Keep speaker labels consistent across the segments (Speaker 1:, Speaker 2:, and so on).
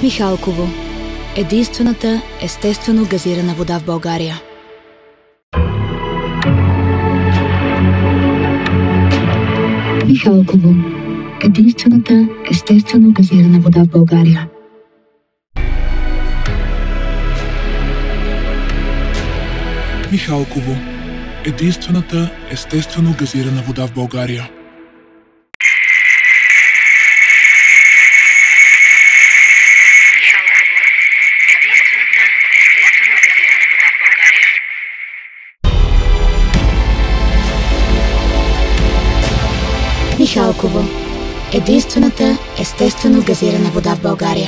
Speaker 1: Михалково – единствената естествено газирана вода в България. Михалково – единствената естествено газирана вода в България.
Speaker 2: Михалково – единствената естествено газирана вода в България.
Speaker 1: Михалково – единствената естествено газирана вода в България.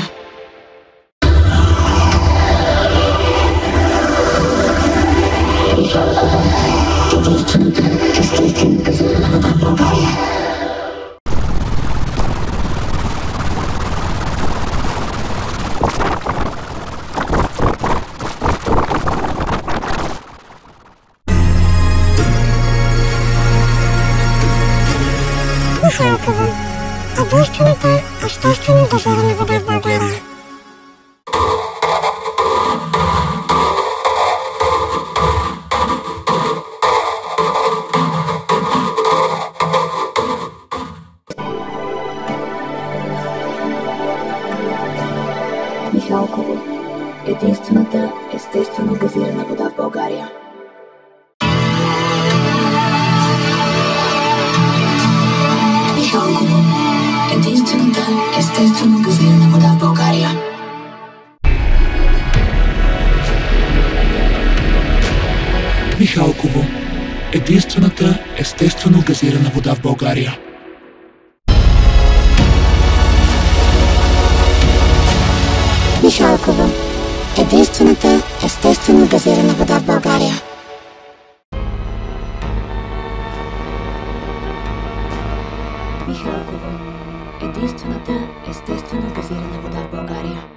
Speaker 1: Михалково – единствената естествено газирана вода в България.
Speaker 3: Михалково – единствената естествено газирана вода в България.
Speaker 1: Михалково – единствената естествено газирана вода в България. Михалково – единствената естествено газирана вода в България.
Speaker 2: Михалково – единствената естествено газирана вода в България.
Speaker 3: Михалково – единствената естествено газирана вода в България.
Speaker 1: Михалково – единствената естествено газирана вода в България.